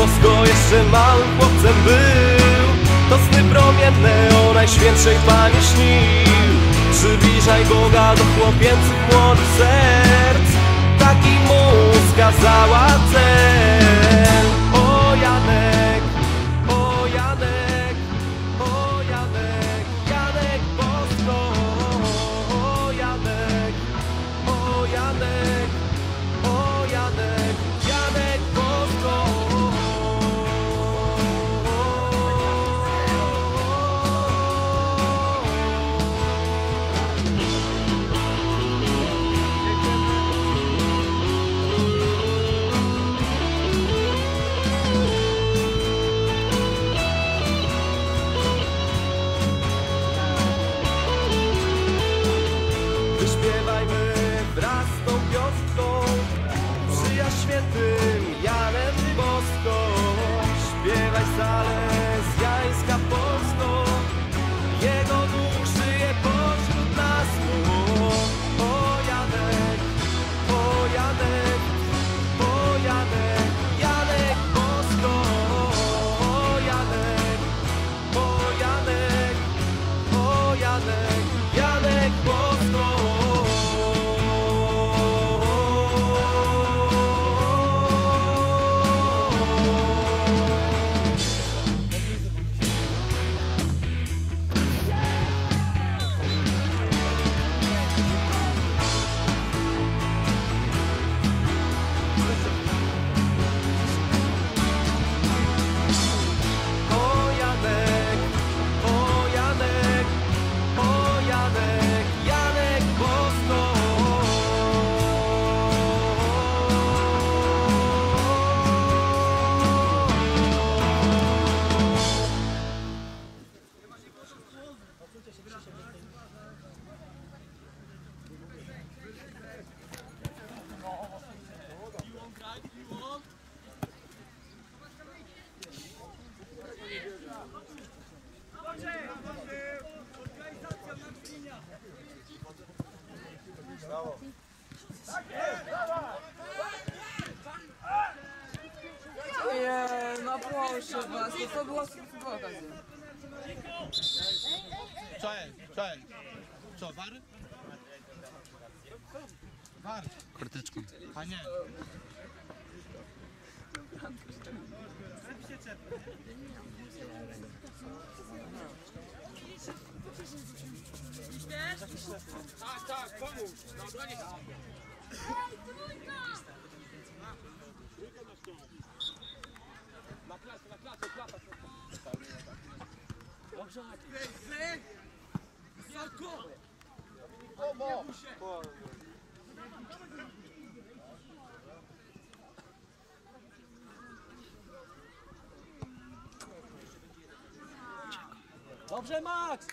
Bosko jeszcze małym chłopcem był. To sny promienne o Najświętszej Pannie śnił. Przybliżaj Boga do chłopięcych młodych serc, taki mu skazała cel. O Janek, o Janek, o Janek, Janek Bosko. O Janek, o Janek, o Janek, Janek Bosko. Wyśpiewajmy wraz z tą wioską, przyjaźń świętym Janem Bosko. Śpiewaj salezjańska Polsko, jego duch żyje pośród nas. O Janek, o Janek, o Janek, Janek Bosko. O Janek, o Janek, o Janek, Janek Bosko. O Janek, o Janek, o Janek, Janek Bosko. Nie, no proszę was, to była okazja. Co jest? Co jest? Co, war? War. Kurteczką. A nie. Tak, tak, pomóż. Na obronie. Na klatę. Dobrze, Wysoko! Dobrze, Max!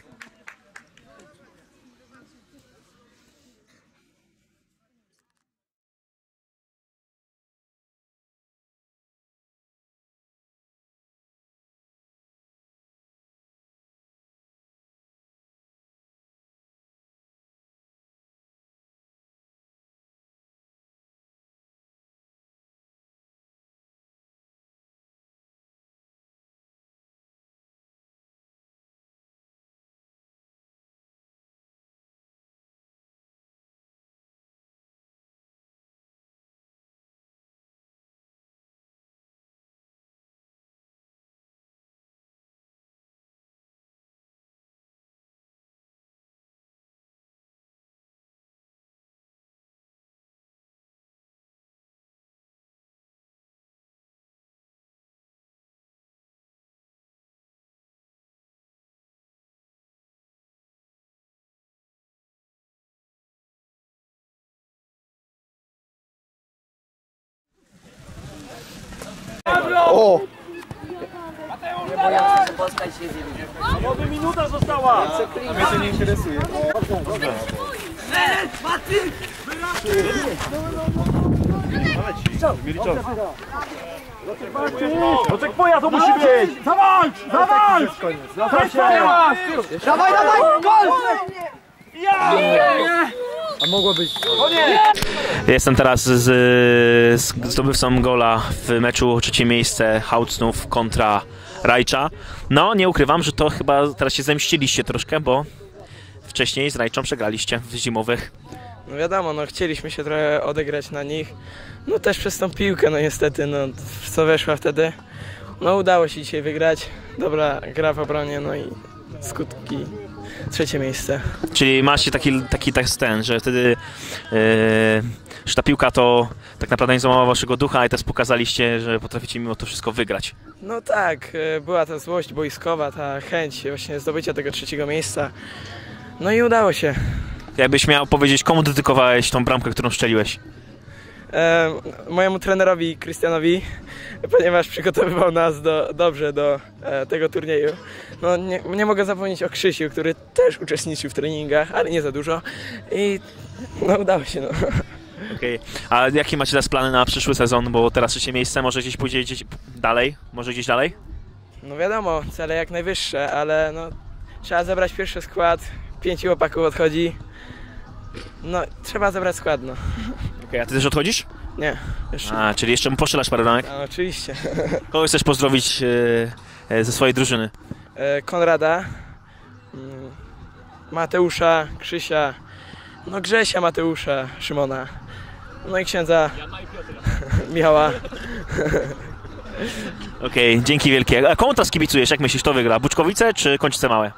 O! Młody, minuta została! A mnie to nie interesuje. Maty! Doczek poja to musi być! Zawalcz! Zawalcz! Dawaj, dawaj! Gol! Ja! A mogło być. Jestem teraz z zdobywcą gola w meczu o trzecie miejsce Hałcnów kontra Rajcza. No, nie ukrywam, że to chyba teraz się zemściliście troszkę, bo wcześniej z Rajczą przegraliście w zimowych. No wiadomo, no chcieliśmy się trochę odegrać na nich. No też przez tą piłkę, no niestety, no co weszła wtedy. No udało się dzisiaj wygrać. Dobra gra w obronie, no i skutki trzecie miejsce. Czyli macie taki ten, że wtedy że ta piłka to tak naprawdę nie złamała waszego ducha, i teraz pokazaliście, że potraficie mimo to wszystko wygrać. No tak, była ta złość boiskowa, ta chęć właśnie zdobycia tego trzeciego miejsca. No i udało się. Jakbyś miał powiedzieć, komu dedykowałeś tą bramkę, którą strzeliłeś? Mojemu trenerowi Krystianowi, ponieważ przygotowywał nas dobrze do tego turnieju. No, nie mogę zapomnieć o Krzysiu, który też uczestniczył w treningach, ale nie za dużo. I no udało się. No. Okej. A jakie macie teraz plany na przyszły sezon? Bo teraz trzecie miejsce, może gdzieś pójdziecie dalej? Może gdzieś dalej? No wiadomo, cele jak najwyższe, ale no, trzeba zebrać pierwszy skład. 5 chłopaków odchodzi. No, trzeba zebrać skład, no. Okej, a ty też odchodzisz? Nie, jeszcze. A, czyli jeszcze mu poszczelasz parę bramek? No, oczywiście. Kogo chcesz pozdrowić ze swojej drużyny? Konrada, Mateusza, Krzysia, no Grzesia, Mateusza, Szymona, no i księdza Michała. Okej, dzięki wielkie. A komu teraz kibicujesz? Jak myślisz, kto wygra? Buczkowice czy Kończyce Małe?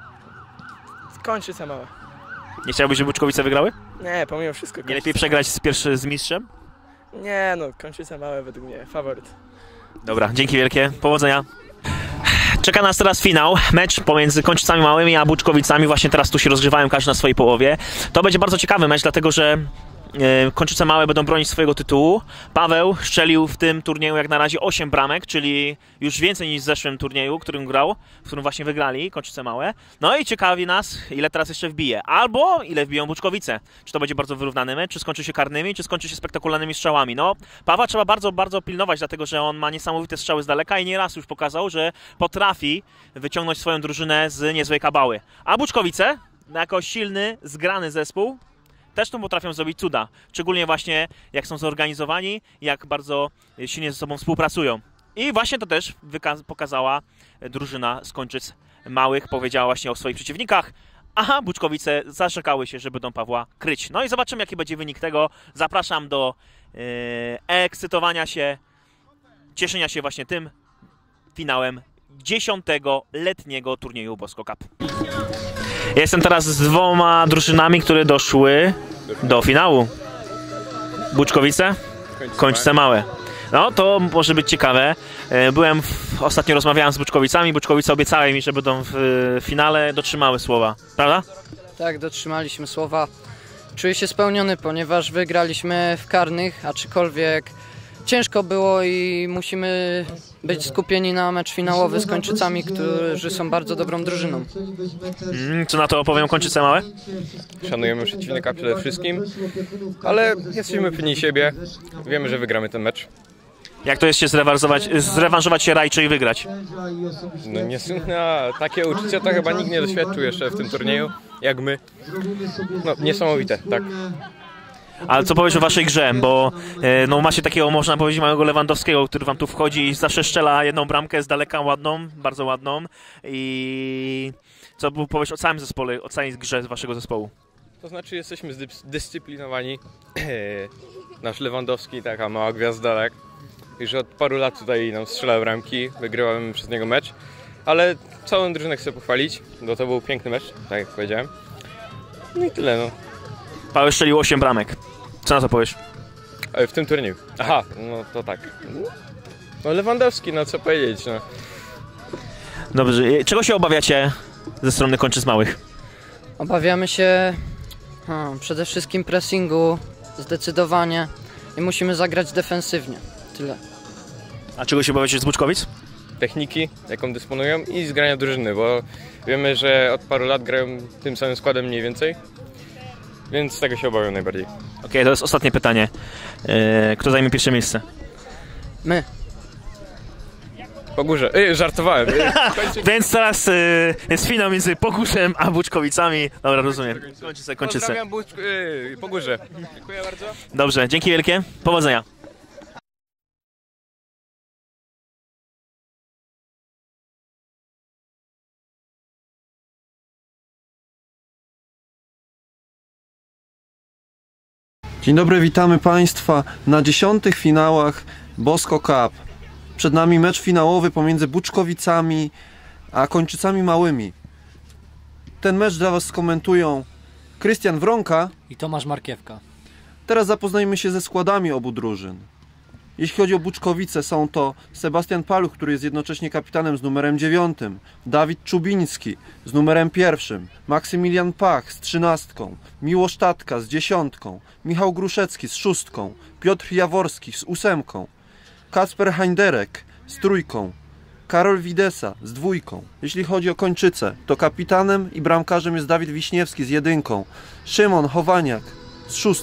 Kończyca mała. Nie chciałbyś, żeby Buczkowice wygrały? Nie, pomimo wszystko. Nie lepiej przegrać z mistrzem? Nie, no Kończyca małe według mnie, faworyt. Dobra, dzięki wielkie, powodzenia. Czeka nas teraz finał, mecz pomiędzy Kończycami Małymi a Buczkowicami. Właśnie teraz tu się rozgrywają, każdy na swojej połowie. To będzie bardzo ciekawy mecz, dlatego że Kończyce Małe będą bronić swojego tytułu. Paweł strzelił w tym turnieju jak na razie 8 bramek, czyli już więcej niż w zeszłym turnieju, w którym grał, w którym właśnie wygrali Kończyce Małe. No i ciekawi nas, ile teraz jeszcze wbije. Albo ile wbiją Buczkowice. Czy to będzie bardzo wyrównany mecz, czy skończy się karnymi, czy skończy się spektakularnymi strzałami. No, Pawła trzeba bardzo, bardzo pilnować, dlatego że on ma niesamowite strzały z daleka i nieraz już pokazał, że potrafi wyciągnąć swoją drużynę z niezłej kabały. A Buczkowice, jako silny, zgrany zespół, też tu potrafią zrobić cuda, szczególnie właśnie jak są zorganizowani, jak bardzo silnie ze sobą współpracują. I właśnie to też pokazała drużyna z Kończyc Małych, powiedziała właśnie o swoich przeciwnikach, a Buczkowice zaszekały się, że będą Pawła kryć. No i zobaczymy, jaki będzie wynik tego. Zapraszam do ekscytowania się, cieszenia się właśnie tym finałem 10. letniego turnieju Bosko Cup. Jestem teraz z dwoma drużynami, które doszły do finału. Buczkowice, Kończyce Małe. No to może być ciekawe. Ostatnio rozmawiałem z Buczkowicami. Buczkowice obiecały mi, że będą w finale, dotrzymały słowa. Prawda? Tak, dotrzymaliśmy słowa. Czuję się spełniony, ponieważ wygraliśmy w karnych, aczkolwiek ciężko było i musimy być skupieni na mecz finałowy z Kończycami, którzy są bardzo dobrą drużyną. Co na to opowią Kończyce Małe? Szanujemy przeciwnika przede wszystkim, ale jesteśmy pewni siebie. Wiemy, że wygramy ten mecz. Jak to jest się zrewanżować się Rajczy i wygrać? No takie uczucia to chyba nikt nie doświadczył jeszcze w tym turnieju, jak my. No niesamowite, tak. Ale co powiesz o waszej grze, bo no, macie takiego, można powiedzieć, małego Lewandowskiego, który wam tu wchodzi i zawsze strzela jedną bramkę z daleka ładną, bardzo ładną. I co powiesz o całym zespole, o całej grze z waszego zespołu? To znaczy jesteśmy zdyscyplinowani. Nasz Lewandowski, taka mała gwiazda, tak? Już od paru lat tutaj nam strzela bramki, wygrywamy przez niego mecz. Ale całą drużynę chcę pochwalić, bo to był piękny mecz, tak jak powiedziałem. No i tyle, no. Paweł strzelił 8 bramek. Co na to powiesz? W tym turnieju. Aha, no to tak. No Lewandowski, no co powiedzieć, no. Dobrze, czego się obawiacie ze strony Kończyc Małych? Obawiamy się przede wszystkim pressingu, zdecydowanie, i musimy zagrać defensywnie. Tyle. A czego się obawiacie z Buczkowic? Techniki, jaką dysponują, i zgrania drużyny, bo wiemy, że od paru lat grają tym samym składem mniej więcej, więc tego się obawiam najbardziej. Okej, to jest ostatnie pytanie. Kto zajmie pierwsze miejsce? My. Pogórze. Żartowałem. Więc teraz jest finał między Pogórzem a Buczkowicami. Dobra, rozumiem. Kończyce. Pozdrawiam Pogórze. Dziękuję bardzo. Dobrze, dzięki wielkie. Powodzenia. Dzień dobry, witamy Państwa na 10. finałach Bosko Cup. Przed nami mecz finałowy pomiędzy Buczkowicami a Kończycami Małymi. Ten mecz dla Was skomentują Krystian Wronka I Tomasz Markiewka. Teraz zapoznajmy się ze składami obu drużyn. Jeśli chodzi o Buczkowice, są to Sebastian Paluch, który jest jednocześnie kapitanem z numerem 9, Dawid Czubiński z numerem 1, Maksymilian Pach z 13, Miłosz Tatka z 10, Michał Gruszecki z 6, Piotr Jaworski z 8, Kacper Heinderek z 3, Karol Widesa z 2. Jeśli chodzi o Kończyce, to kapitanem i bramkarzem jest Dawid Wiśniewski z 1, Szymon Chowaniak z 6,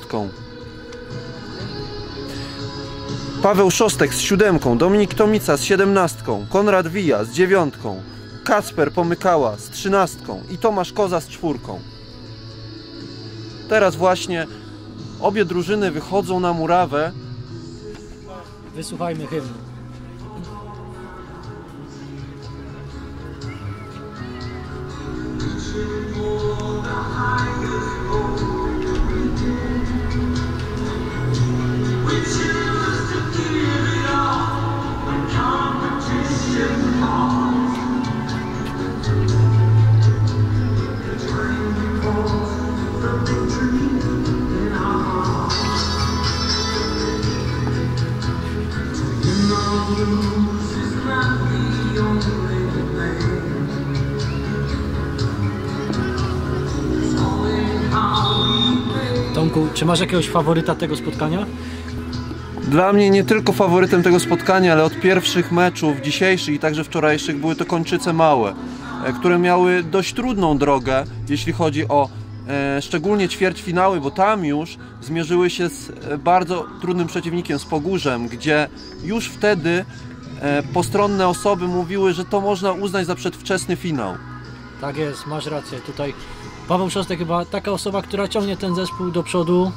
Paweł Szostek z 7, Dominik Tomica z 17, Konrad Wija z 9, Kacper Pomykała z 13 i Tomasz Koza z 4. Teraz właśnie obie drużyny wychodzą na murawę. Wysłuchajmy hymnu. Tomku, czy masz jakiegoś faworyta tego spotkania? Dla mnie nie tylko faworytem tego spotkania, ale od pierwszych meczów dzisiejszych i także wczorajszych były to Kończyce Małe, które miały dość trudną drogę, jeśli chodzi o szczególnie ćwierćfinały, bo tam już zmierzyły się z bardzo trudnym przeciwnikiem, z Pogórzem, gdzie już wtedy postronne osoby mówiły, że to można uznać za przedwczesny finał. Tak jest, masz rację. Tutaj Paweł Szostek chyba taka osoba, która ciągnie ten zespół do przodu.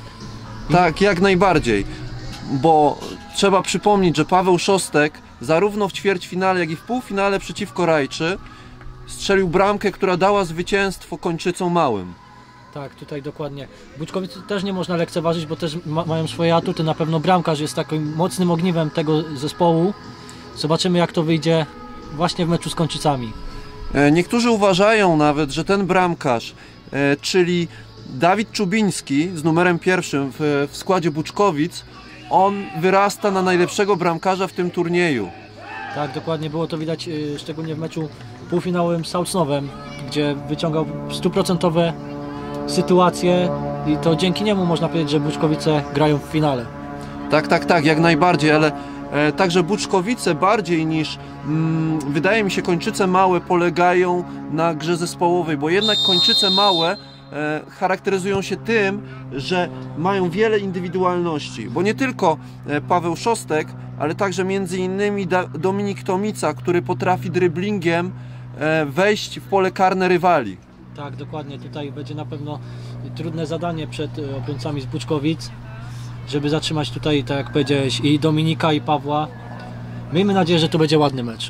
Tak, jak najbardziej, bo trzeba przypomnieć, że Paweł Szostek zarówno w ćwierćfinale, jak i w półfinale przeciwko Rajczy strzelił bramkę, która dała zwycięstwo Kończycom Małym. Tak, tutaj dokładnie. Buczkowice też nie można lekceważyć, bo też mają swoje atuty. Na pewno bramkarz jest takim mocnym ogniwem tego zespołu. Zobaczymy, jak to wyjdzie właśnie w meczu z Kończycami. Niektórzy uważają nawet, że ten bramkarz, czyli Dawid Czubiński z numerem 1 w składzie Buczkowic, on wyrasta na najlepszego bramkarza w tym turnieju. Tak, dokładnie było to widać szczególnie w meczu półfinałowym z Saulsnowem, gdzie wyciągał 100% sytuacje i to dzięki niemu można powiedzieć, że Buczkowice grają w finale. Tak, jak najbardziej, ale także Buczkowice bardziej niż wydaje mi się Kończyce Małe polegają na grze zespołowej, bo jednak Kończyce Małe charakteryzują się tym, że mają wiele indywidualności, bo nie tylko Paweł Szostek, ale także między innymi Dominik Tomica, który potrafi dryblingiem wejść w pole karne rywali. Tak, dokładnie. Tutaj będzie na pewno trudne zadanie przed obrońcami z Buczkowic, żeby zatrzymać tutaj, tak jak powiedziałeś, i Dominika, i Pawła. Miejmy nadzieję, że to będzie ładny mecz.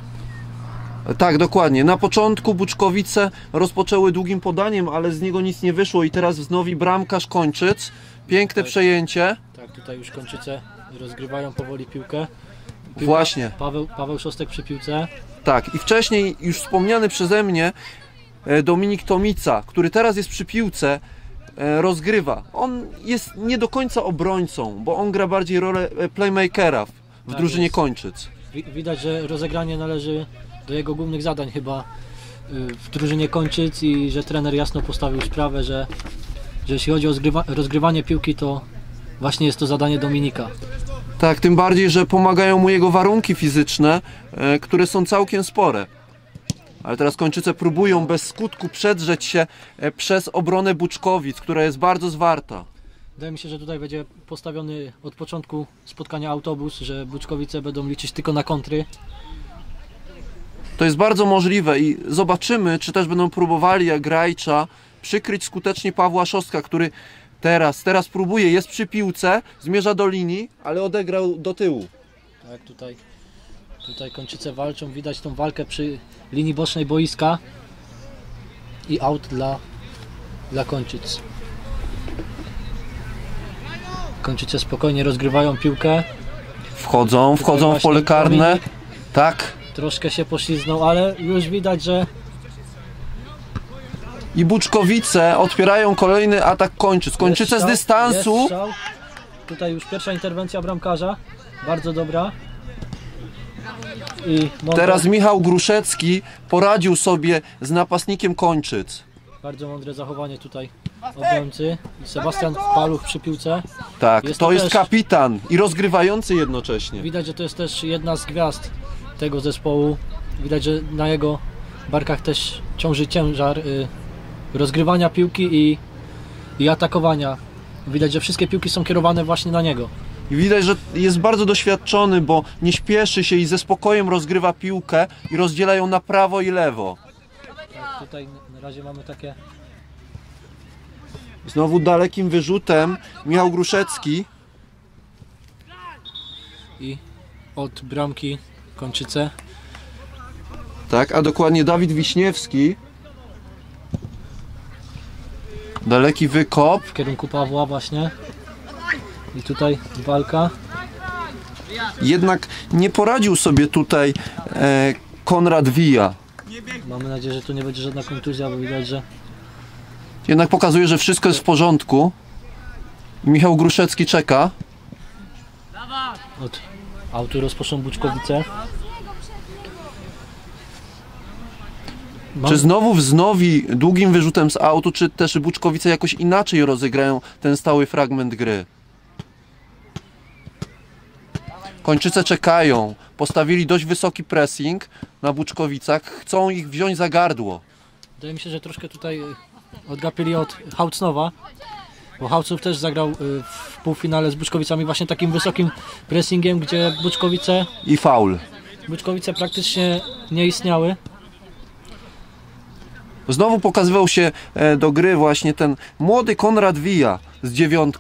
Tak, dokładnie. Na początku Buczkowice rozpoczęły długim podaniem, ale z niego nic nie wyszło i teraz wznowi bramkarz Kończyc. Piękne przejęcie. Tak, tutaj już Kończyce rozgrywają powoli piłkę. Właśnie. Paweł Szostek przy piłce. Tak, i wcześniej już wspomniany przeze mnie Dominik Tomica, który teraz jest przy piłce, rozgrywa. On jest nie do końca obrońcą, bo on gra bardziej rolę playmakera w drużynie Kończyc. Widać, że rozegranie należy do jego głównych zadań chyba w drużynie Kończyc i że trener jasno postawił sprawę, że jeśli chodzi o rozgrywanie piłki, to właśnie jest to zadanie Dominika. Tak, tym bardziej, że pomagają mu jego warunki fizyczne, które są całkiem spore. Ale teraz Kończyce próbują bez skutku przedrzeć się przez obronę Buczkowic, która jest bardzo zwarta. Wydaje mi się, że tutaj będzie postawiony od początku spotkania autobus, że Buczkowice będą liczyć tylko na kontry. To jest bardzo możliwe i zobaczymy, czy też będą próbowali jak Grajcza przykryć skutecznie Pawła Szostka, który teraz próbuje, jest przy piłce, zmierza do linii, ale odegrał do tyłu. Tak, tutaj Kończyce walczą, widać tą walkę przy linii bocznej boiska i aut dla Kończyc. Kończyce spokojnie rozgrywają piłkę. Wchodzą w pole karne. Dominik Tak. troszkę się poślizgnął, ale już widać, że I Buczkowice odpierają kolejny atak Kończyc. Kończyce z dystansu. jest strzał. Tutaj już pierwsza interwencja bramkarza. Bardzo dobra. I Teraz Michał Gruszecki poradził sobie z napastnikiem Kończyc. bardzo mądre zachowanie tutaj obrońcy. I Sebastian Paluch przy piłce. Tak, Jest to to jest też- kapitan i rozgrywający jednocześnie. Widać, że to jest też jedna z gwiazd tego zespołu. Widać, że na jego barkach też ciąży ciężar rozgrywania piłki i atakowania. Widać, że wszystkie piłki są kierowane właśnie na niego. I widać, że jest bardzo doświadczony, bo nie śpieszy się i ze spokojem rozgrywa piłkę i rozdziela ją na prawo i lewo. Tak, tutaj na razie mamy takie... Znowu dalekim wyrzutem Michał Gruszecki. I od bramki Kończyce. Tak, a dokładnie Dawid Wiśniewski. Daleki wykop. W kierunku Pawła właśnie. I tutaj walka. Jednak nie poradził sobie tutaj Konrad Wija. Mamy nadzieję, że tu nie będzie żadna kontuzja, bo widać, że Jednak pokazuje, że wszystko jest w porządku. I Michał Gruszecki czeka. od autu rozpoczną Buczkowice. Czy znowu wznowi długim wyrzutem z autu, czy też Buczkowice jakoś inaczej rozegrają ten stały fragment gry? Kończyce czekają. Postawili dość wysoki pressing na Buczkowicach. Chcą ich wziąć za gardło. Wydaje mi się, że troszkę tutaj odgapili od Haucnowa, bo Haucnów też zagrał w półfinale z Buczkowicami właśnie takim wysokim pressingiem, gdzie I faul. Buczkowice praktycznie nie istniały. Znowu pokazywał się do gry właśnie ten młody Konrad Wija z 9.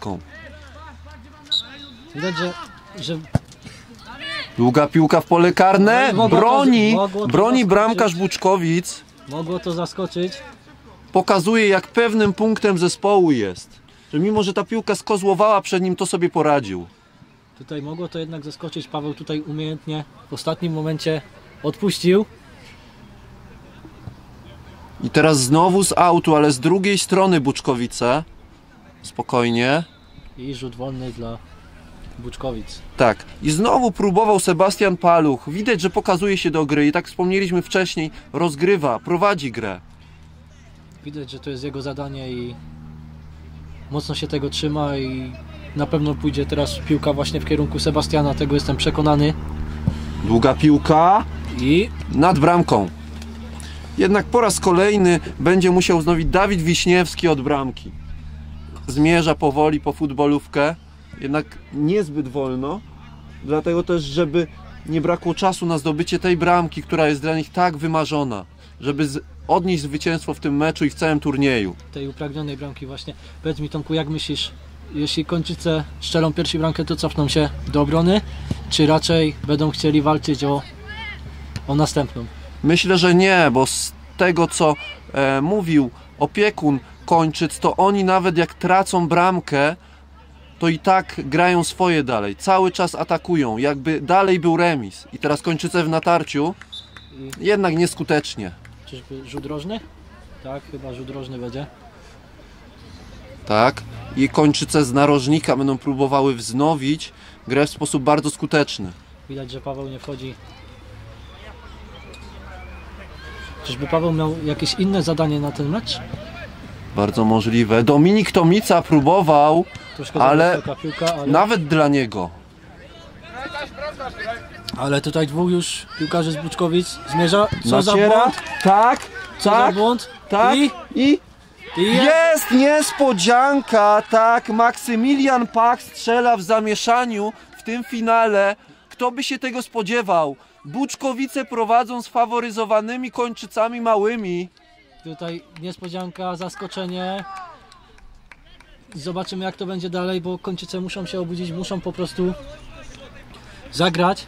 Widać, że Długa piłka w pole karne. Mogło to Broni zaskoczyć. bramkarz Buczkowic. mogło to zaskoczyć. Pokazuje, jak pewnym punktem zespołu jest. Że mimo, że ta piłka skozłowała przed nim, to sobie poradził. Tutaj mogło to jednak zaskoczyć. Paweł tutaj umiejętnie w ostatnim momencie odpuścił. I teraz znowu z autu, ale z drugiej strony Buczkowice. Spokojnie. I rzut wolny dla Buczkowic. Tak. I znowu próbował Sebastian Paluch. Widać, że pokazuje się do gry. I tak wspomnieliśmy wcześniej, rozgrywa, prowadzi grę. Widać, że to jest jego zadanie i mocno się tego trzyma i na pewno pójdzie teraz piłka właśnie w kierunku Sebastiana, tego jestem przekonany. Długa piłka I nad bramką. Jednak po raz kolejny będzie musiał wznowić Dawid Wiśniewski od bramki. Zmierza powoli po futbolówkę, jednak niezbyt wolno. Dlatego też, żeby nie brakło czasu na zdobycie tej bramki, która jest dla nich tak wymarzona. Żeby odnieść zwycięstwo w tym meczu i w całym turnieju. tej upragnionej bramki właśnie. Powiedz mi, Tomku, jak myślisz, jeśli Kończyce strzelą pierwszą bramkę, to cofną się do obrony, czy raczej będą chcieli walczyć o następną? Myślę, że nie, bo z tego, co mówił opiekun Kończyc, to oni nawet jak tracą bramkę, to i tak grają swoje dalej. Cały czas atakują, jakby dalej był remis. I teraz Kończyce w natarciu, jednak nieskutecznie. Czyżby rzut rożny? Tak, chyba rzut rożny będzie. Tak. I Kończyce z narożnika będą próbowały wznowić grę w sposób bardzo skuteczny. Widać, że Paweł nie wchodzi. Czyżby Paweł miał jakieś inne zadanie na ten mecz? Bardzo możliwe. Dominik Tomica próbował, Troszkę za ale wysoka piłka, ale... nawet dla niego. Ale tutaj dwóch już piłkarzy z Buczkowic zmierza. Co za Naciera. błąd? Tak, Co za błąd? tak. I Jest niespodzianka, tak. Maksymilian Pach strzela w zamieszaniu w tym finale. Kto by się tego spodziewał? Buczkowice prowadzą z faworyzowanymi Kończycami Małymi. Tutaj niespodzianka, zaskoczenie. Zobaczymy, jak to będzie dalej, bo Kończyce muszą się obudzić, muszą po prostu zagrać.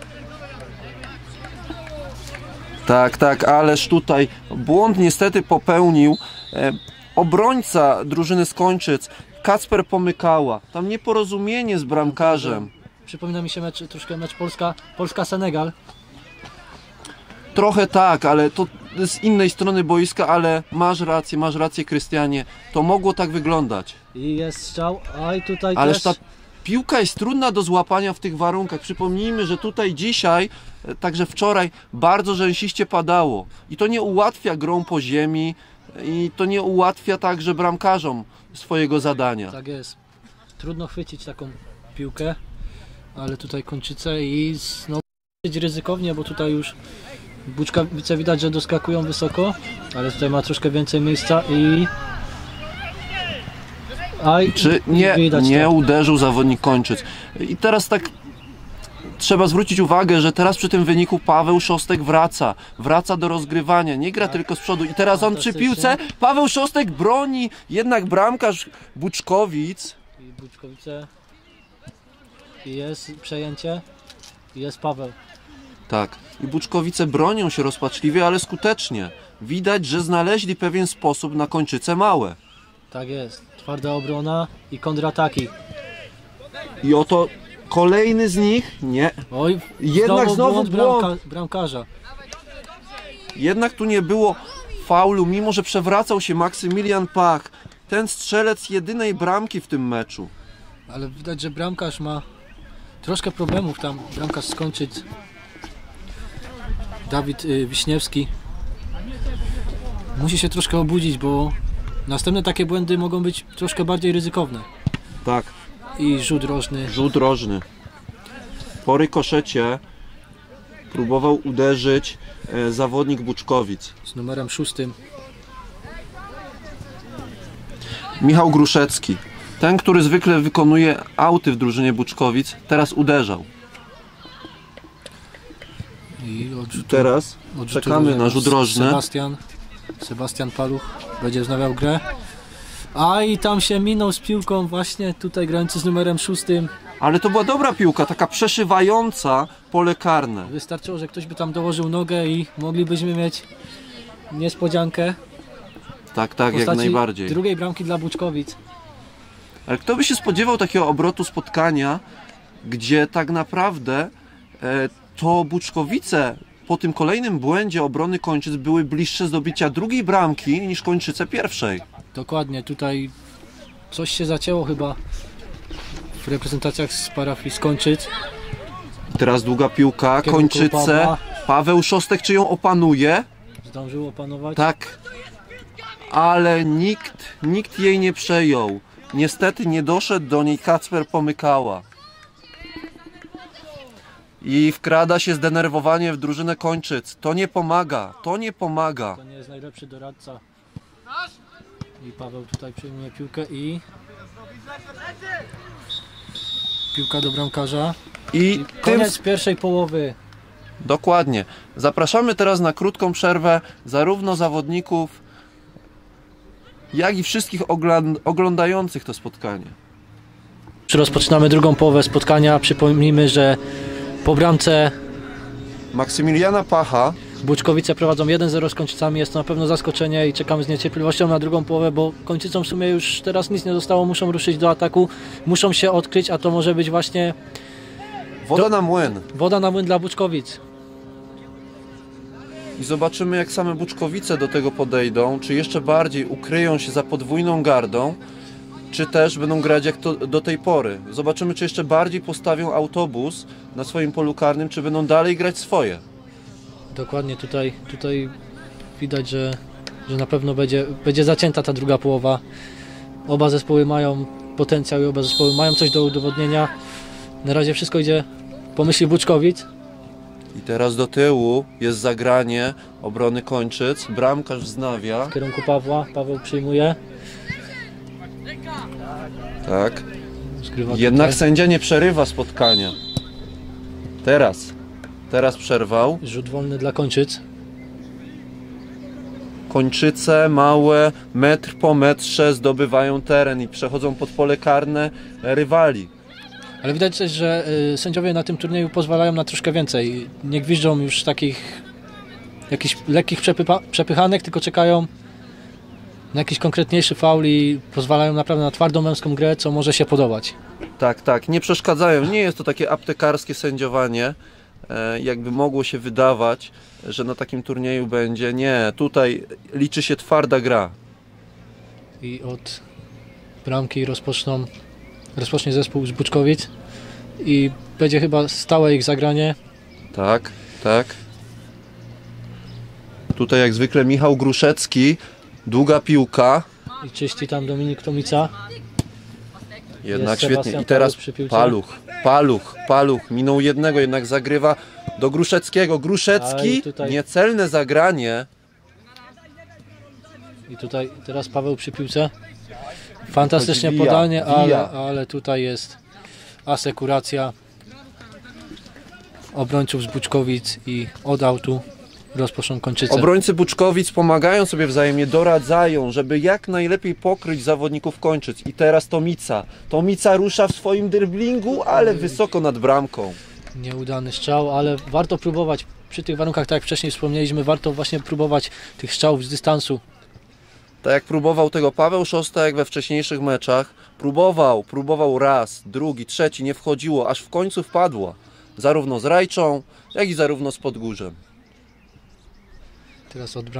Tak, ależ tutaj błąd niestety popełnił obrońca drużyny z Kończyc, Kacper Pomykała. Tam nieporozumienie z bramkarzem. Przypomina mi się troszkę mecz Polska-Senegal. Trochę tak, ale to z innej strony boiska, ale masz rację, Krystianie. To mogło tak wyglądać. I jest strzał, a i tutaj Ależ też... ta piłka jest trudna do złapania w tych warunkach. Przypomnijmy, że tutaj dzisiaj, także wczoraj, bardzo rzęsiście padało. I to nie ułatwia grą po ziemi i to nie ułatwia także bramkarzom swojego zadania. Tak jest. Trudno chwycić taką piłkę, ale tutaj Kończyce i znowu ryzykownie, bo tutaj już Buczkowice widać, że doskakują wysoko, ale tutaj ma troszkę więcej miejsca i... Czy nie uderzył zawodnik Kończyc. I teraz tak trzeba zwrócić uwagę, że teraz przy tym wyniku Paweł Szostek wraca do rozgrywania, nie gra tylko z przodu i teraz on przy piłce, Paweł Szostek broni, jednak bramkarz Buczkowic. I Buczkowice, i jest przejęcie, i jest Paweł. Tak, i Buczkowice bronią się rozpaczliwie, ale skutecznie. Widać, że znaleźli pewien sposób na Kończyce małe. Tak jest, twarda obrona i kontrataki. I oto kolejny z nich, nie. Oj, jednak znowu błąd bramkarza. Jednak tu nie było faulu, mimo że przewracał się Maksymilian Pach. Ten strzelec jedynej bramki w tym meczu. Ale widać, że bramkarz ma troszkę problemów tam. Bramkarz z Kończyc, Dawid Wiśniewski, musi się troszkę obudzić, bo następne takie błędy mogą być troszkę bardziej ryzykowne. Tak. I rzut rożny. Rzut rożny. Po rykoszecie próbował uderzyć zawodnik Buczkowic. Z numerem 6. Michał Gruszecki. Ten, który zwykle wykonuje auty w drużynie Buczkowic, teraz uderzał. I teraz czekamy na rzut rożny. Sebastian Paluch będzie wznawiał grę. A i tam się minął z piłką właśnie tutaj grający z numerem 6. Ale to była dobra piłka, taka przeszywająca pole karne. Wystarczyło, że ktoś by tam dołożył nogę i moglibyśmy mieć niespodziankę. Tak, jak najbardziej. Drugiej bramki dla Buczkowic. Ale kto by się spodziewał takiego obrotu spotkania, gdzie tak naprawdę to Buczkowice po tym kolejnym błędzie obrony Kończyc były bliższe zdobycia drugiej bramki niż Kończyce pierwszej. Dokładnie, tutaj coś się zacięło chyba w reprezentacjach z parafii z Kończyc. Teraz długa piłka, Kończyce, Paweł Szostek, czy ją opanuje? Zdążył opanować. Tak, ale nikt jej nie przejął. Niestety nie doszedł do niej Kacper Pomykała. I wkrada się zdenerwowanie w drużynę Kończyc. To nie pomaga. To nie jest najlepszy doradca. I Paweł tutaj przejmuje piłkę i... piłka do bramkarza. I koniec pierwszej połowy. Dokładnie. Zapraszamy teraz na krótką przerwę zarówno zawodników, jak i wszystkich oglądających to spotkanie. Rozpoczynamy drugą połowę spotkania. Przypomnijmy, że po bramce Maksymiliana Pacha Buczkowice prowadzą 1-0 z Kończycami. Jest to na pewno zaskoczenie i czekamy z niecierpliwością na drugą połowę, bo Kończycom w sumie już teraz nic nie zostało. Muszą ruszyć do ataku, muszą się odkryć, a to może być właśnie woda na młyn. Woda na młyn dla Buczkowic. I zobaczymy, jak same Buczkowice do tego podejdą, czy jeszcze bardziej ukryją się za podwójną gardą, czy też będą grać jak to do tej pory. Zobaczymy, czy jeszcze bardziej postawią autobus na swoim polu karnym, czy będą dalej grać swoje. Dokładnie, tutaj widać, że na pewno będzie zacięta ta druga połowa. Oba zespoły mają potencjał i oba zespoły mają coś do udowodnienia. Na razie wszystko idzie po myśli Buczkowic. I teraz do tyłu jest zagranie obrony Kończyc. Bramkarz wznawia. W kierunku Pawła. Paweł przyjmuje. Tak. Jednak sędzia nie przerywa spotkania. Teraz przerwał. Rzut wolny dla Kończyc. Kończyce małe, metr po metrze zdobywają teren i przechodzą pod pole karne rywali. Ale widać też, że sędziowie na tym turnieju pozwalają na troszkę więcej. Nie gwiżdżą już takich jakichś lekkich przepychanek, tylko czekają na jakiś konkretniejszy faul i pozwalają naprawdę na twardą męską grę, co może się podobać. Tak, nie przeszkadzają. Nie jest to takie aptekarskie sędziowanie, jakby mogło się wydawać, że na takim turnieju będzie. Nie, tutaj liczy się twarda gra. I od bramki rozpocznie zespół z Buczkowic i będzie chyba stałe ich zagranie. Tak. Tutaj jak zwykle Michał Gruszecki, długa piłka. I czyści tam Dominik Tomica. Jednak świetnie. I teraz Paluch. Minął jednego, jednak zagrywa do Gruszeckiego. Gruszecki, niecelne zagranie. I tutaj teraz Paweł przy piłce. Fantastycznie podanie, ale tutaj jest asekuracja obrońców z Buczkowic i od autu rozpoczną Kończyce. Obrońcy Buczkowic pomagają sobie wzajemnie, doradzają, żeby jak najlepiej pokryć zawodników Kończyc. I teraz Tomica rusza w swoim driblingu, ale wysoko nad bramką. Nieudany strzał, ale warto próbować przy tych warunkach, tak jak wcześniej wspomnieliśmy, warto właśnie próbować tych strzałów z dystansu. Tak jak próbował tego Paweł Szostak we wcześniejszych meczach, próbował raz, drugi, trzeci, nie wchodziło, aż w końcu wpadło. Zarówno z Rajczą, jak i zarówno z Podgórzem. Teraz od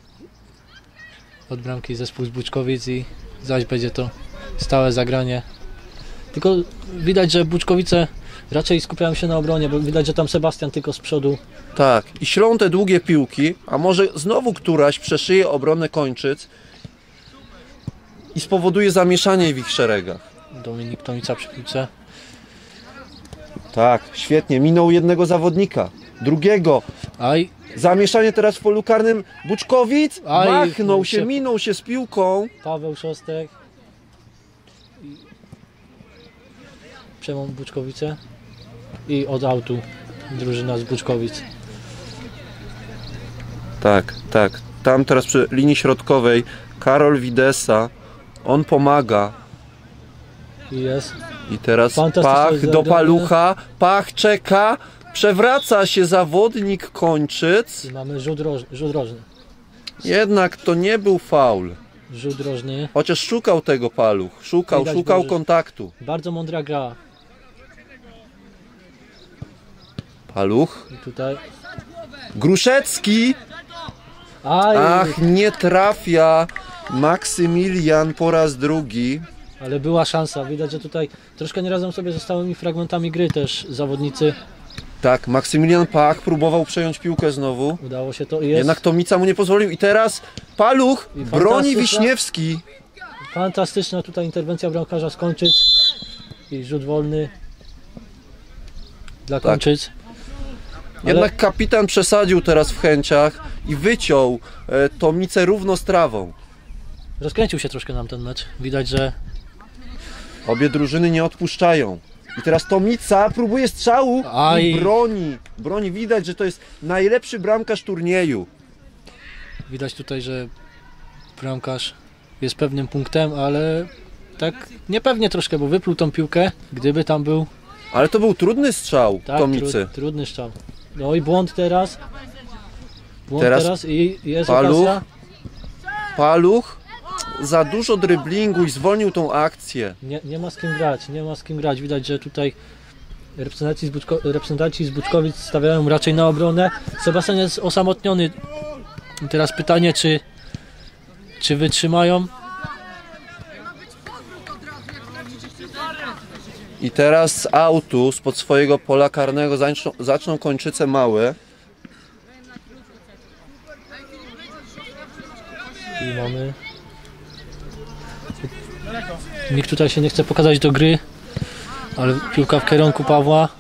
bramki zespół z Buczkowic i zaś będzie to stałe zagranie. Tylko widać, że Buczkowice raczej skupiają się na obronie, bo widać, że tam Sebastian tylko z przodu. Tak, i ślą te długie piłki, a może znowu któraś przeszyje obronę Kończyc i spowoduje zamieszanie w ich szeregach. Dominik Tomica przy piłce. Tak, świetnie, minął jednego zawodnika, drugiego. Zamieszanie teraz w polu karnym Buczkowic, machnął się, minął się z piłką. Paweł Szostek. Przejmą Buczkowice i od autu drużyna z Buczkowic. Tak. Tam teraz przy linii środkowej Karol Widesa, on pomaga. I teraz Pach do Palucha, Pach czeka, przewraca się zawodnik Kończyc. I mamy rzut rożny. Jednak to nie był faul. Rzut rożny. Chociaż szukał tego Paluch, szukał kontaktu. Bardzo mądra gra. Paluch. I tutaj Gruszecki. Ach, nie trafia. Maksymilian po raz drugi. Ale była szansa. Widać, że tutaj troszkę nie radzą sobie ze stałymi fragmentami gry też zawodnicy. Tak, Maksymilian Pach próbował przejąć piłkę znowu. Udało się to. Jednak Tomica mu nie pozwolił. I teraz Paluch broni Wiśniewski. Fantastyczna tutaj interwencja bramkarza z Kończyc. I rzut wolny dla Kończyc. Jednak kapitan przesadził teraz w chęciach i wyciął Tomicę równo z trawą. Rozkręcił się troszkę nam ten mecz. Widać, że obie drużyny nie odpuszczają. I teraz Tomica próbuje strzału i broni. Widać, że to jest najlepszy bramkarz turnieju. Widać tutaj, że bramkarz jest pewnym punktem, ale tak niepewnie troszkę, bo wypluł tą piłkę, gdyby tam był. Ale to był trudny strzał Tomicy. Trudny strzał. No i błąd teraz. Teraz i jest okazja. Paluch za dużo dryblingu i zwolnił tą akcję. Nie ma z kim grać. Widać, że tutaj reprezentanci z Buczkowic stawiają raczej na obronę. Sebastian jest osamotniony. I teraz pytanie, czy wytrzymają? I teraz z autu, spod swojego pola karnego zaczną Kończyce małe. I mamy... Nikt tutaj się nie chce pokazać do gry, ale piłka w kierunku Pawła.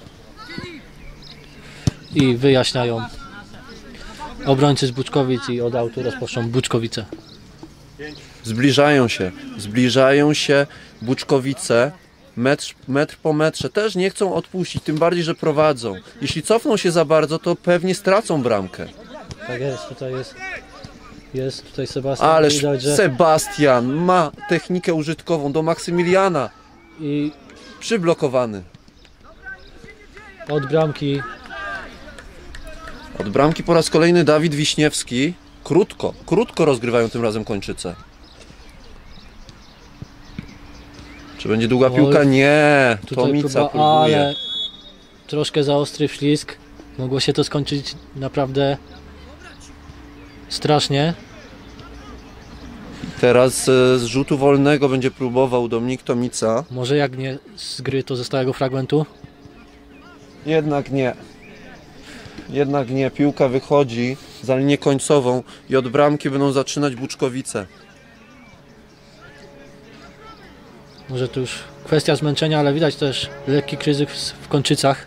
I wyjaśniają obrońcy z Buczkowic i od autu rozpoczną Buczkowice. Zbliżają się Buczkowice. metr po metrze. Też nie chcą odpuścić, tym bardziej, że prowadzą. Jeśli cofną się za bardzo, to pewnie stracą bramkę. Tak jest, tutaj jest tutaj Sebastian. Ależ Widać, że... Sebastian ma technikę użytkową do Maksymiliana. I przyblokowany. Od bramki. Od bramki po raz kolejny Dawid Wiśniewski. Krótko rozgrywają tym razem Kończyce. Czy będzie długa piłka? Nie. Tomica próbuje. Ale troszkę za ostry wślizg. Mogło się to skończyć naprawdę strasznie. Teraz z rzutu wolnego będzie próbował Dominik Tomica. Może jak nie z gry, to ze stałego fragmentu? Jednak nie. Jednak nie. Piłka wychodzi za linię końcową i od bramki będą zaczynać Buczkowice. Może to już kwestia zmęczenia, ale widać też lekki kryzys w Kończycach.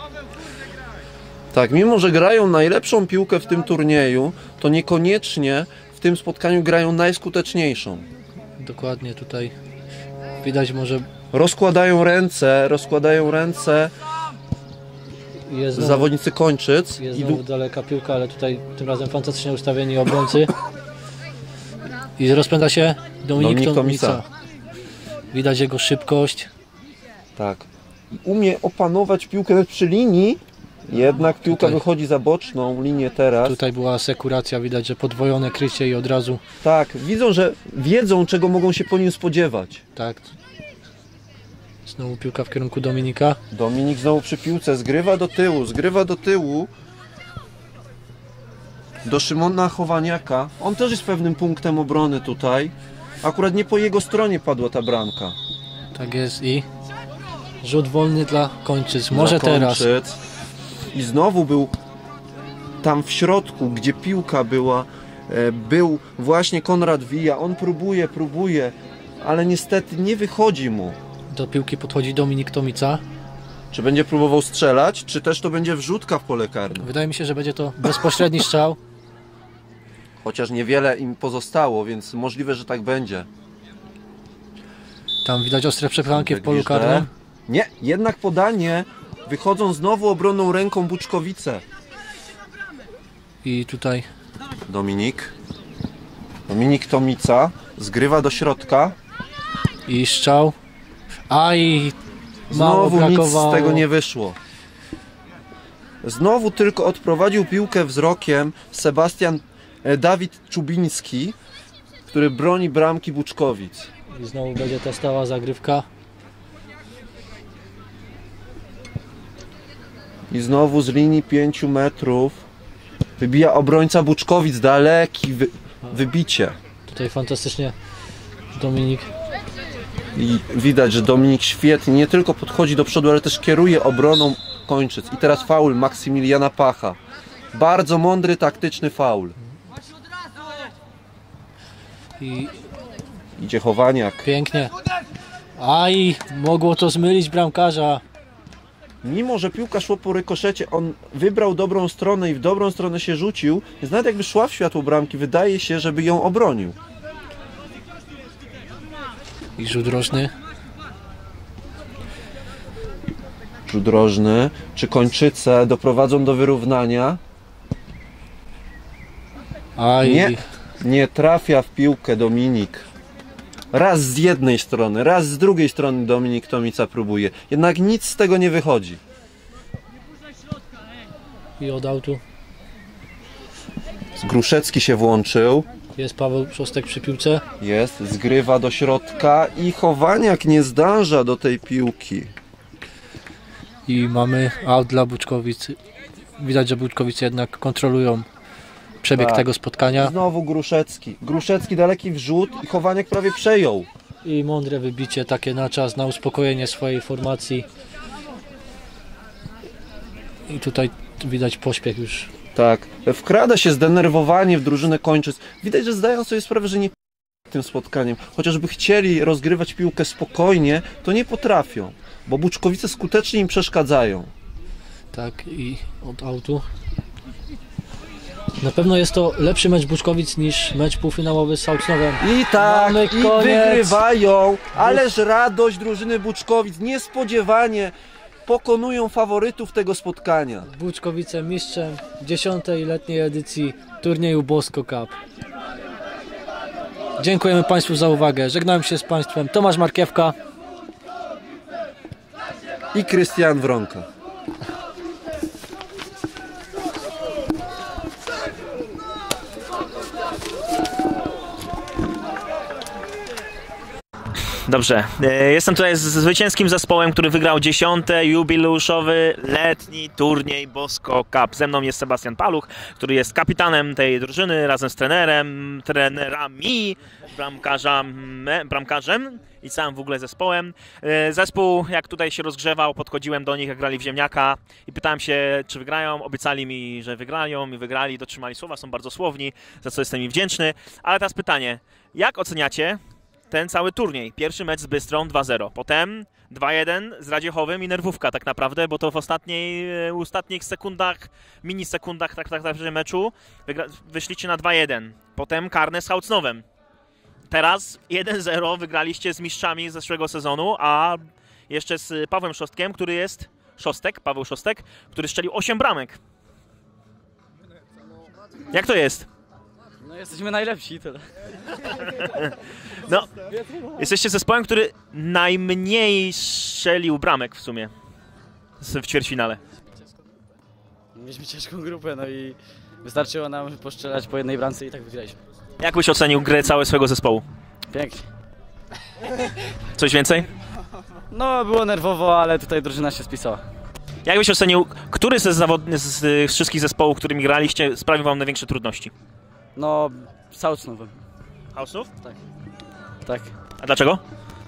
Tak, mimo że grają najlepszą piłkę w tym turnieju, to niekoniecznie w tym spotkaniu grają najskuteczniejszą. Dokładnie, tutaj widać może... Rozkładają ręce jest znowu, zawodnicy Kończyc. Jest znowu daleka piłka, ale tutaj tym razem fantastycznie ustawieni obrońcy. I rozpędza się Dominik Tomica. Widać jego szybkość. Tak. Umie opanować piłkę nawet przy linii, jednak piłka wychodzi za boczną linię teraz. Tutaj była asekuracja, widać, że podwojone krycie i od razu... Tak, wiedzą, czego mogą się po nim spodziewać. Tak. Znowu piłka w kierunku Dominika. Dominik znowu przy piłce, zgrywa do tyłu. Do Szymona Chowaniaka. On też jest pewnym punktem obrony tutaj. Akurat nie po jego stronie padła ta bramka. Tak jest i rzut wolny dla Kończyc. Może teraz. I znowu był tam w środku, gdzie piłka była, był właśnie Konrad Wija. On próbuje, ale niestety nie wychodzi mu. Do piłki podchodzi Dominik Tomica. Czy będzie próbował strzelać, czy też to będzie wrzutka w pole karne? Wydaje mi się, że będzie to bezpośredni strzał. Chociaż niewiele im pozostało, więc możliwe, że tak będzie. Tam widać ostre przepychanki w polu karnym. Nie, jednak podanie. Wychodzą znowu obronną ręką Buczkowice. I tutaj Dominik Tomica zgrywa do środka. I strzał. I znowu nic z tego nie wyszło. Znowu tylko odprowadził piłkę wzrokiem Dawid Czubiński, który broni bramki Buczkowic. I znowu będzie ta stała zagrywka. I znowu z linii 5 metrów wybija obrońca Buczkowic, daleki wybicie. Tutaj fantastycznie Dominik. I widać, że Dominik świetnie nie tylko podchodzi do przodu, ale też kieruje obroną Kończyc. I teraz faul Maksymiliana Pacha. Bardzo mądry, taktyczny faul. I idzie Chowaniak. Pięknie. I mogło to zmylić bramkarza. Mimo że piłka szła po rykoszecie, on wybrał dobrą stronę i w dobrą stronę się rzucił, więc nawet jakby szła w światło bramki, wydaje się, żeby ją obronił. I rzut rożny. Rzut rożny. Czy Kończyce doprowadzą do wyrównania? Nie trafia w piłkę Dominik. Raz z jednej strony, raz z drugiej strony Dominik Tomica próbuje. Jednak nic z tego nie wychodzi. I od autu. Gruszecki się włączył. Jest Paweł Szostek przy piłce. Jest, zgrywa do środka i Chowaniak nie zdąża do tej piłki. I mamy aut dla Buczkowic. Widać, że Buczkowice jednak kontrolują przebieg tego spotkania. Znowu Gruszecki. Gruszecki daleki wrzut i Chowaniak prawie przejął. I mądre wybicie takie na czas, na uspokojenie swojej formacji. I tutaj widać pośpiech już. Tak. Wkrada się zdenerwowanie w drużynę Kończyc. Widać, że zdają sobie sprawę, że nie tym spotkaniem. Chociażby chcieli rozgrywać piłkę spokojnie, to nie potrafią. Bo Buczkowice skutecznie im przeszkadzają. Tak, i od autu. Na pewno jest to lepszy mecz Buczkowic niż mecz półfinałowy z Sołcnowem. I tak, Mamy i koniec. wygrywają, ależ radość drużyny Buczkowic, niespodziewanie pokonują faworytów tego spotkania. Buczkowice mistrzem 10. letniej edycji turnieju Bosko Cup. Dziękujemy Państwu za uwagę. Żegnam się z Państwem. Tomasz Markiewka I Krystian Wronka. Dobrze, jestem tutaj z zwycięskim zespołem, który wygrał 10. jubileuszowy letni turniej Bosko Cup. Ze mną jest Sebastian Paluch, który jest kapitanem tej drużyny razem z trenerami, bramkarzem i całym w ogóle zespołem. Zespół, jak tutaj się rozgrzewał, podchodziłem do nich, jak grali w ziemniaka i pytałem się, czy wygrają. Obiecali mi, że wygrają i wygrali, dotrzymali słowa, są bardzo słowni, za co jestem im wdzięczny. Ale teraz pytanie, jak oceniacie ten cały turniej? Pierwszy mecz z Bystrą 2-0, potem 2-1 z Radziechowem i nerwówka tak naprawdę, bo to w ostatnich sekundach, minisekundach tak meczu wyszliście na 2-1. Potem karne z Hałcnowem. Teraz 1-0 wygraliście z mistrzami z zeszłego sezonu, a jeszcze z Pawłem Szostkiem, który jest Paweł Szostek, który strzelił 8 bramek. Jak to jest? No jesteśmy najlepsi, tyle. No, jesteście zespołem, który najmniej strzelił bramek w sumie w ćwierćfinale. Mieliśmy ciężką grupę, no i wystarczyło nam postrzelać po jednej bramce i tak wygraliśmy. Jak byś ocenił grę całego swojego zespołu? Pięknie. Coś więcej? No, było nerwowo, ale tutaj drużyna się spisała. Jak byś ocenił, który z wszystkich zespołów, którymi graliście, sprawił wam największe trudności? No, Sołcnowem. Hałcnów? Tak. A dlaczego?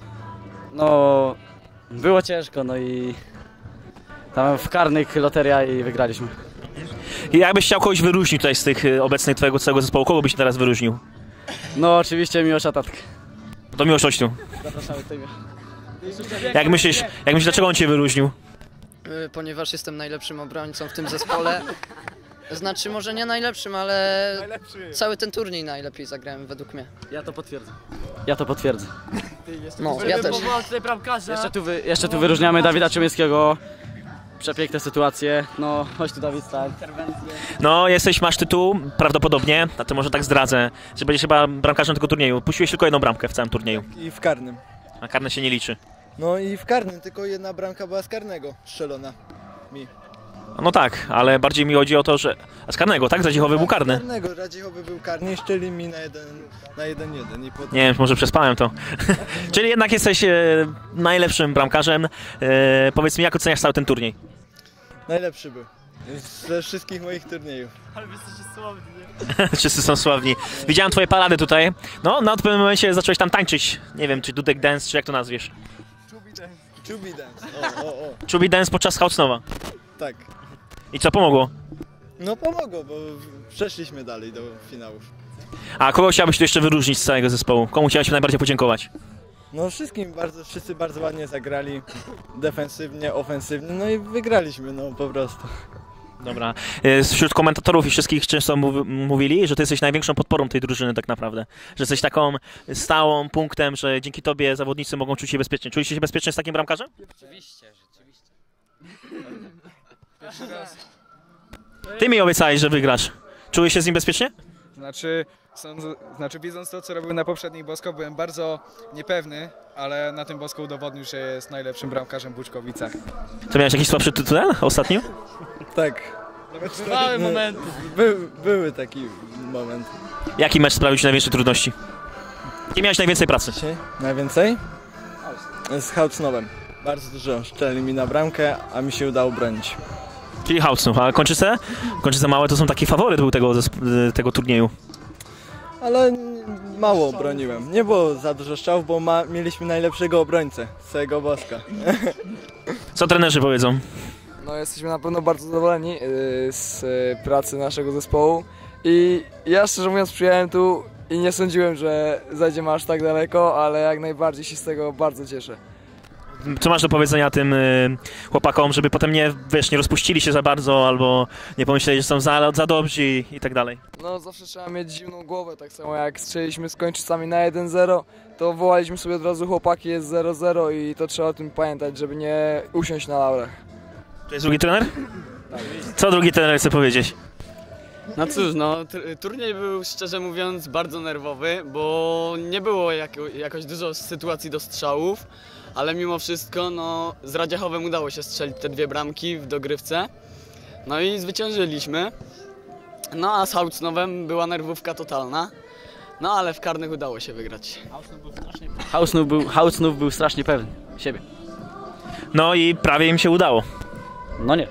No, było ciężko, no i tam w karnych loteria i wygraliśmy. I jakbyś chciał kogoś wyróżnić tutaj z tych obecnych twojego całego zespołu, kogo byś teraz wyróżnił? No, oczywiście Miłosza Tatkę. To Miłosz Ośniu. Zapraszamy tutaj. Jak myślisz, dlaczego on cię wyróżnił? Ponieważ jestem najlepszym obrońcą w tym zespole. Znaczy może nie najlepszym, ale cały ten turniej najlepiej zagrałem według mnie. Ja to potwierdzę. No, ja też. Jeszcze tu wyróżniamy Dawida Czemieckiego. Przepiękne sytuacje. No, chodź tu Dawid, tak. No, masz tytuł, prawdopodobnie, a to może tak zdradzę, że będziesz chyba bramkarzem tego turnieju. Puściłeś tylko jedną bramkę w całym turnieju. I w karnym. A karne się nie liczy. No i w karnym, tylko jedna bramka była z karnego strzelona mi. No tak, ale bardziej mi chodzi o to, że... A z karnego, tak? Radziechowy był karny. Radziechowy był karny i szczeli mi na 1-1 i potem... Nie wiem, może przespałem to. Czyli jednak jesteś najlepszym bramkarzem. Powiedz mi, jak oceniasz cały ten turniej? Najlepszy był. Ze wszystkich moich turniejów. Ale wy jesteście sławni, nie? Wszyscy są sławni. Widziałem twoje parady tutaj. No, na pewnym momencie zacząłeś tam tańczyć. Nie wiem, czy Dudek Dance, czy jak to nazwiesz? Chubby Dance. Chubby Dance podczas Hałcnowa. Tak. I co, pomogło? No pomogło, bo przeszliśmy dalej do finałów. A kogo chciałbyś tu jeszcze wyróżnić z całego zespołu? Komu chciałbyś najbardziej podziękować? No wszyscy bardzo ładnie zagrali, defensywnie, ofensywnie, no i wygraliśmy, no po prostu. Dobra. Wśród komentatorów i wszystkich często mówili, że ty jesteś największą podporą tej drużyny tak naprawdę. Że jesteś taką stałą punktem, że dzięki tobie zawodnicy mogą czuć się bezpiecznie. Czujecie się bezpiecznie z takim bramkarzem? Oczywiście, rzeczywiście. Ty mi obiecałeś, że wygrasz. Czułeś się z nim bezpiecznie? Znaczy widząc to, co robił na poprzednich Bosko, byłem bardzo niepewny, ale na tym Bosko udowodnił, że jest najlepszym bramkarzem w Buczkowicach. To miałeś jakiś słabszy tytuł ostatnio? Tak. Bywały momenty. Były taki moment. Jaki mecz sprawił ci największe trudności? Gdzie miałeś najwięcej pracy? Najwięcej? Z Hałcnowem. Bardzo dużo szczeli mi na bramkę, a mi się udało bronić. Czyli Hałcnów, a Kończyce? Kończyce małe to są taki faworyt był tego turnieju. Ale mało broniłem. Nie było za dużo strzałów, bo mieliśmy najlepszego obrońcę z całego Boska. Co trenerzy powiedzą? No jesteśmy na pewno bardzo zadowoleni z pracy naszego zespołu i ja szczerze mówiąc przyjechałem tu i nie sądziłem, że zajdziemy aż tak daleko, ale jak najbardziej się z tego bardzo cieszę. Co masz do powiedzenia tym chłopakom, żeby potem nie rozpuścili się za bardzo, albo nie pomyśleli, że są za dobrzy i tak dalej? No zawsze trzeba mieć zimną głowę, tak samo jak strzeliśmy z Kończycami na 1-0, to wołaliśmy sobie od razu chłopaki, jest 0-0 i to trzeba o tym pamiętać, żeby nie usiąść na laurach. To jest drugi trener? Co drugi trener chce powiedzieć? No cóż, no turniej był szczerze mówiąc bardzo nerwowy, bo nie było jakoś dużo sytuacji do strzałów, ale mimo wszystko no, z Radziechowem udało się strzelić te 2 bramki w dogrywce, no i zwyciężyliśmy. No a z Haucnowem była nerwówka totalna, no ale w karnych udało się wygrać. Haucnów był strasznie pewny siebie. No i prawie im się udało. No nie.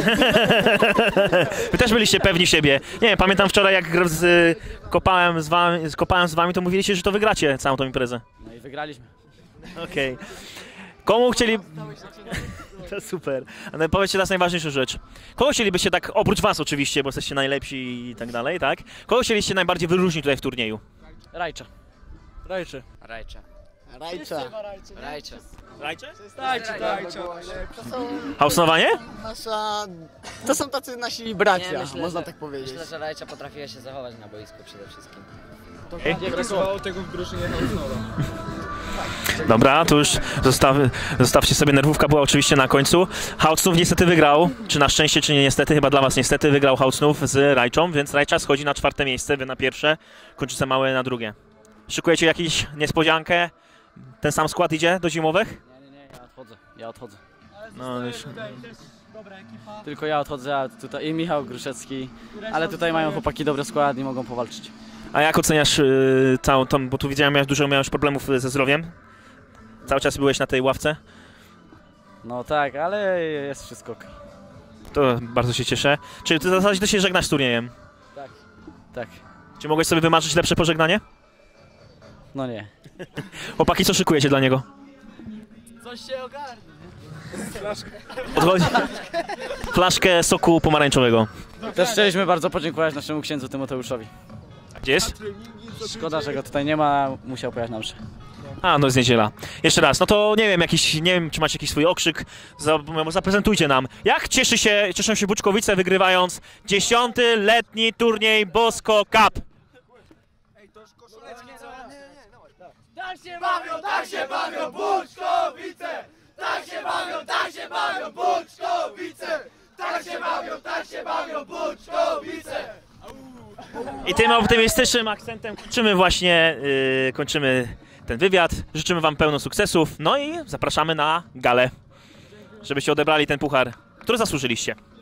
Wy też byliście pewni siebie. Nie, pamiętam wczoraj jak kopałem z wami, to mówiliście, że to wygracie całą tą imprezę. No i wygraliśmy. Okej. Komu chcieli... To super. Ale powiedzcie teraz najważniejszą rzecz. Kogo chcielibyście tak, oprócz was oczywiście, bo jesteście najlepsi i tak dalej, tak? Kogo chcieliście najbardziej wyróżnić tutaj w turnieju? Rajcza. Rajcze. Rajcze. Rajcze. Rajcze. Rajcze? Rajcze. Haucnowanie? To są tacy nasi bracia, Nie, myślę, można że- tak powiedzieć. Myślę, że Rajcza potrafiła się zachować na boisku przede wszystkim. Nie brakowało tego w drużynie Haucnowa. Dobra, to już zostawcie sobie, nerwówka była oczywiście na końcu. Haucnów niestety wygrał, czy na szczęście, czy nie niestety, chyba dla was niestety, wygrał Haucnów z Rajczą, więc Rajcza schodzi na 4. miejsce, wy na 1, Kończyce Małe na 2. Szykujecie jakąś niespodziankę? Ten sam skład idzie do zimowych? Nie, ja odchodzę. No już... Tylko ja odchodzę, a tutaj i Michał Gruszecki, ale tutaj mają chłopaki dobry skład i mogą powalczyć. A jak oceniasz całą tą, bo tu widziałem, dużo miałeś problemów ze zdrowiem? Cały czas byłeś na tej ławce? No tak, ale jest wszystko okej. To bardzo się cieszę. Czy ty w zasadzie ty się żegnasz z turniejem? Tak. Czy mogłeś sobie wymarzyć lepsze pożegnanie? No nie. Chłopaki, co szykujecie dla niego? Coś się ogarnie. Podchodzi. Flaszkę soku pomarańczowego. Też chcieliśmy bardzo podziękować naszemu księdzu Tymoteuszowi. Gdzie jest? Szkoda, że go tutaj nie ma, musiał pojechać na mszę. A, no jest niedziela. Jeszcze raz, no to nie wiem, czy macie jakiś swój okrzyk, zaprezentujcie nam. Jak cieszą się Buczkowice, wygrywając 10. letni turniej Bosko Cup? Tak się bawią Buczkowice! Tak się bawią Buczkowice! Tak się bawią Buczkowice! I tym optymistycznym akcentem kończymy ten wywiad. Życzymy wam pełno sukcesów, no i zapraszamy na galę, żebyście odebrali ten puchar, który zasłużyliście.